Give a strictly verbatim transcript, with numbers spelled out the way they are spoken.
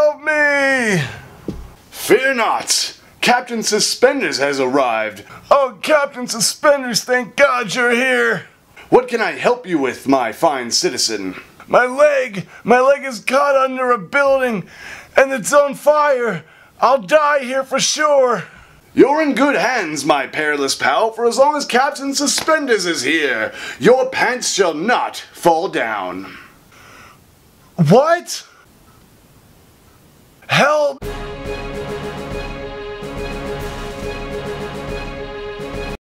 Help me! Fear not! Captain Suspenders has arrived. Oh, Captain Suspenders, thank God you're here! What can I help you with, my fine citizen? My leg! My leg is caught under a building, and it's on fire! I'll die here for sure! You're in good hands, my perilous pal, for as long as Captain Suspenders is here, your pants shall not fall down. What? Help!